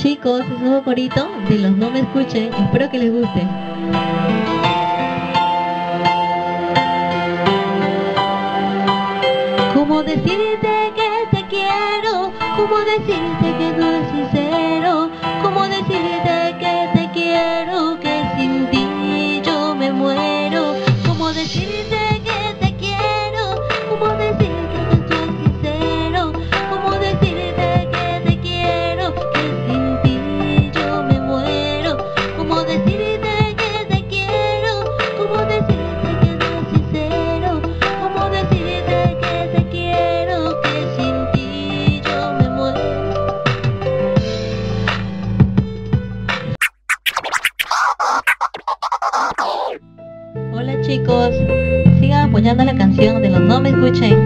Chicos, es un nuevo corito de los No Me Escuchen, espero que les guste. ¿Cómo decirte que te quiero? ¿Cómo decirte que no es sincero? ¿Cómo decirte que te quiero? Que sin ti yo me muero. ¿Cómo decirte que te quiero? ¿Cómo decirte que no es sincero? ¿Cómo decirte que te quiero? Que sin ti yo me muero. ¿Cómo decirte que te quiero? ¿Cómo decirte que no es sincero? ¿Cómo decirte que te quiero? Que sin ti yo me muero. Hola chicos, sigan apoyando la canción de los No Me Escuchen.